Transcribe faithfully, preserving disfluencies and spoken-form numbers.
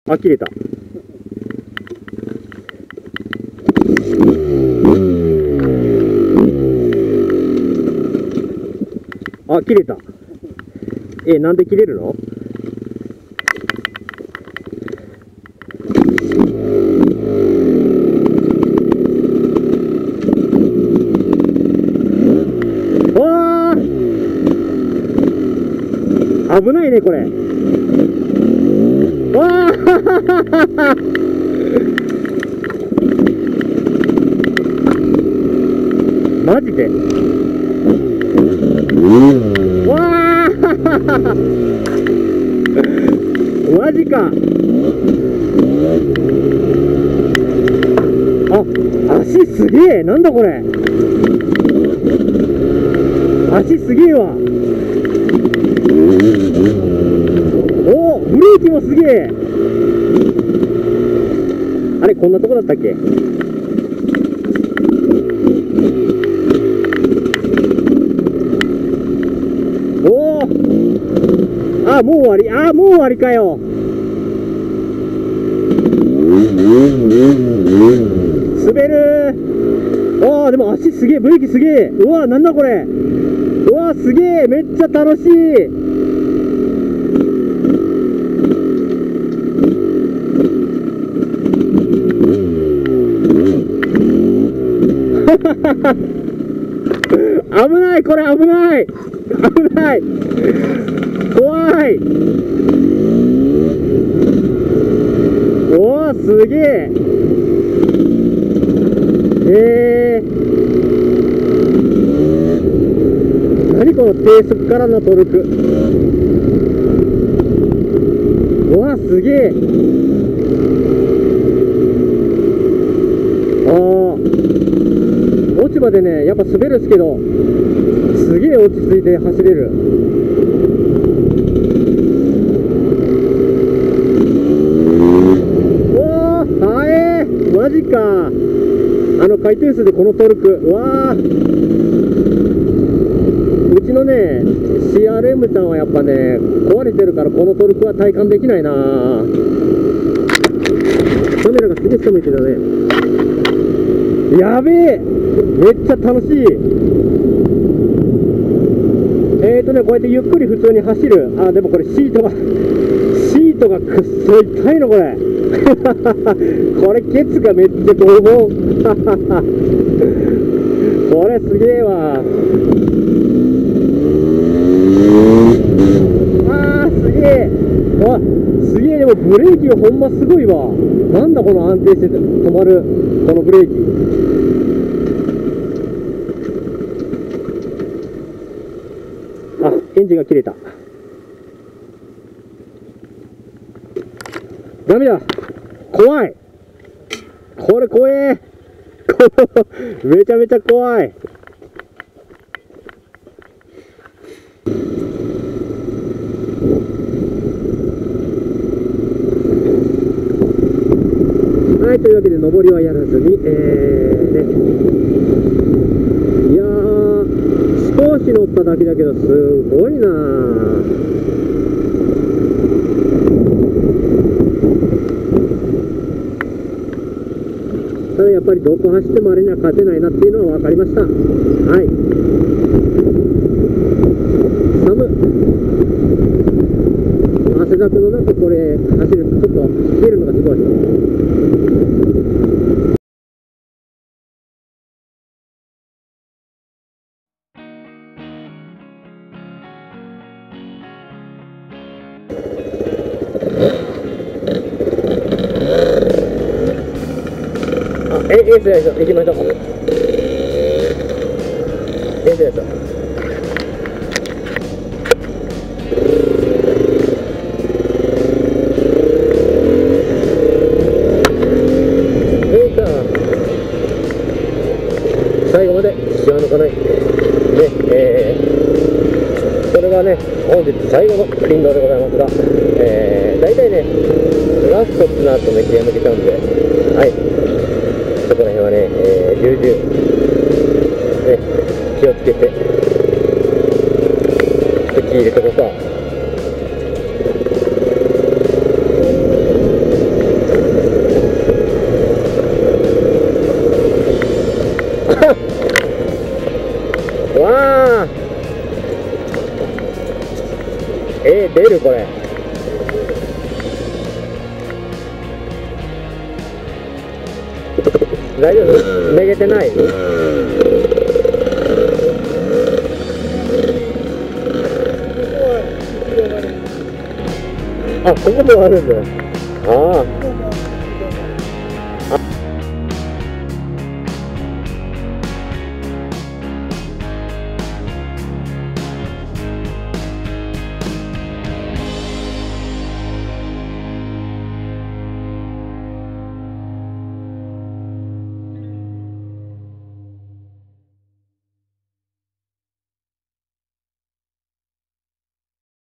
あ、切れた。あ、切れた。え、なんで切れるの？わー、危ないねこれ。わーマジで。わーマジか。あ、足すげえ。なんだこれ。足すげえわ。おお、ブレーキもすげえ。あれ、こんなとこだったっけ？おお、あ、もう終わり。あ、もう終わりかよ。滑るー。ああ、でも足すげえ。ブレーキすげえ。うわ、なんだこれ。うわ、すげえ。めっちゃ楽しい。危ない、これ危ない。危ない。怖い。おー、すげえ。えー、何この低速からのトルク。うわ、すげえ。あー、落ち葉でね、やっぱ滑るっすけど、すげえ落ち着いて走れる。おー、はえー、マジか。あの回転数でこのトルク。うわー、うちのね シーアールエム ちゃんはやっぱね壊れてるから、このトルクは体感できないな。カメラがすげえ下向いてたね。やべえ、めっちゃ楽しい。えーとね、こうやってゆっくり普通に走る。あ、でもこれシートがシートがくっそ痛いのこれ。これケツがめっちゃボーボー。これすげえわ。あー、すげえ。あ、すげえ。でもブレーキがほんますごいわ。なんだこの安定して止まるこのブレーキ。あ、エンジンが切れた。ダメだ。怖い。これ怖え。めちゃめちゃ怖い。はい、というわけで上りはやらずに、えーね、いやー、少し乗っただけだけどすごいなー。ただやっぱりどこ走ってもあれには勝てないなっていうのは分かりました。はい。寒い。汗だくの中これ走るとちょっと冷えるのがすごい。え、エースでしょ、行きましょう。エースでしょ。えーか。最後まで気は抜かない。ね、えー、それがね、本日最後の林道でございますが、えー、大体ね、ラストってなるとね、気が抜けちゃうんで、はい。そこら辺はね、えー、重々、ね、気をつけて、口入れとこうか。 ているこれ。大丈夫？めげてない？あ、ここもあるんだ。ああ。